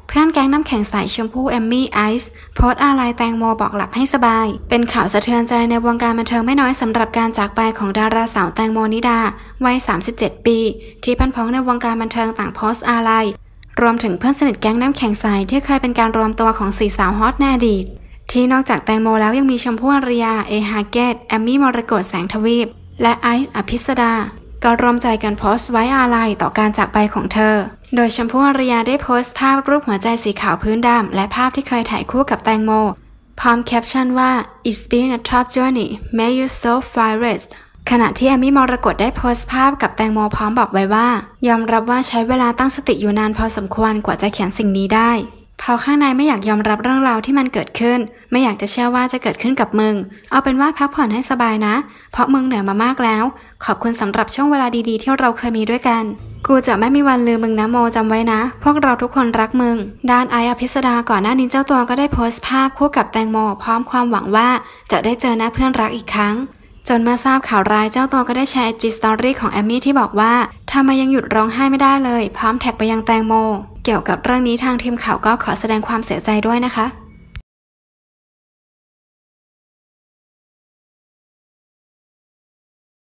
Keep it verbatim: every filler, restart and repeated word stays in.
เพื่อนแก๊งน้ำแข็งใสชมพู่แอมมี่ไอซ์โพสต์อาลัยแตงโมบอกหลับให้สบายเป็นข่าวสะเทือนใจในวงการบันเทิงไม่น้อยสำหรับการจากไปของดาราสาวแตงโมนิดาวัยสามสิบเจ็ดปีที่พันพ้องในวงการบันเทิงต่างโพสต์อาลัยรวมถึงเพื่อนสนิทแก๊งน้ำแข็งใสที่เคยเป็นการรวมตัวของสี่สาวฮอตในอดีตที่นอกจากแตงโมแล้วยังมีชมพู่อารยาเอฮาเกตแอมมี่มรกตแสงทวีปและไอซ์อภิสดาก็รวมใจกันโพสต์ไว้อาลัยต่อการจากไปของเธอโดยชมพู่อารยาได้โพสต์ภาพรูปหัวใจสีขาวพื้นดำและภาพที่เคยถ่ายคู่กับแตงโมพร้อมแคปชั่นว่า It's been a tough journey may you so find rest ขณะที่แอมมี่มรกตได้โพสต์ภาพกับแตงโมพร้อมบอกไว้ว่ายอมรับว่าใช้เวลาตั้งสติอยู่นานพอสมควรกว่าจะเขียนสิ่งนี้ได้เพราะข้างในไม่อยากยอมรับเรื่องราวที่มันเกิดขึ้นไม่อยากจะเชื่อว่าจะเกิดขึ้นกับมึงเอาเป็นว่าพักผ่อนให้สบายนะเพราะมึงเหนื่อยมามากแล้วขอบคุณสำหรับช่วงเวลาดีๆที่เราเคยมีด้วยกันกูจะไม่มีวันลืมมึงนะโมจำไว้นะพวกเราทุกคนรักมึงด้านไอซ์อภิสดาก่อนหน้านี้เจ้าตัวก็ได้โพสต์ภาพคู่กับแตงโมพร้อมความหวังว่าจะได้เจอหน้าเพื่อนรักอีกครั้งจนเมื่อทราบข่าวร้ายเจ้าตัวก็ได้แชร์จีสตอรี่ของแอมมี่ที่บอกว่าทำไมยังหยุดร้องไห้ไม่ได้เลยพร้อมแท็กไปยังแตงโมเกี่ยวกับเรื่องนี้ทางทีมข่าวก็ขอแสดงความเสียใจด้วยนะคะ